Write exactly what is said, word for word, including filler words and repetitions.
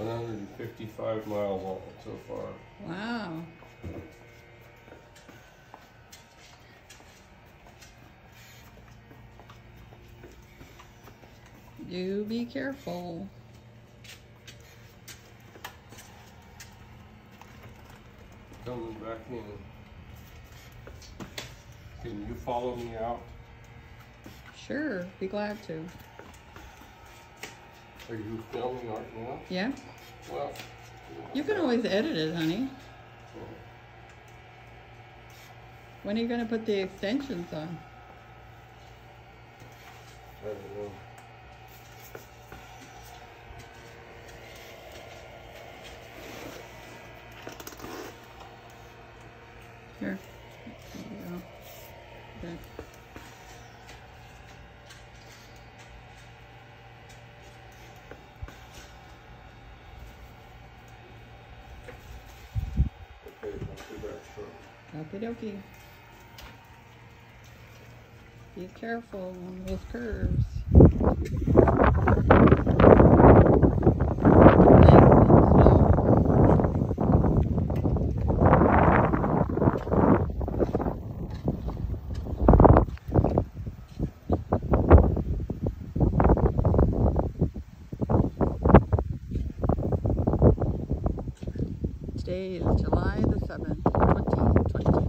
one hundred fifty-five miles on it so far. Wow. You be careful. Coming back in. Can you follow me out? Sure, be glad to. Are you filming right now? Yeah? Well, You can always edit it, honey. When are you going to put the extensions on? I don't know. Here. There you go. Okay. Okay, I'll be back shortly. Okie dokie. Be careful on those curves. Today is July the seventh, twenty twenty.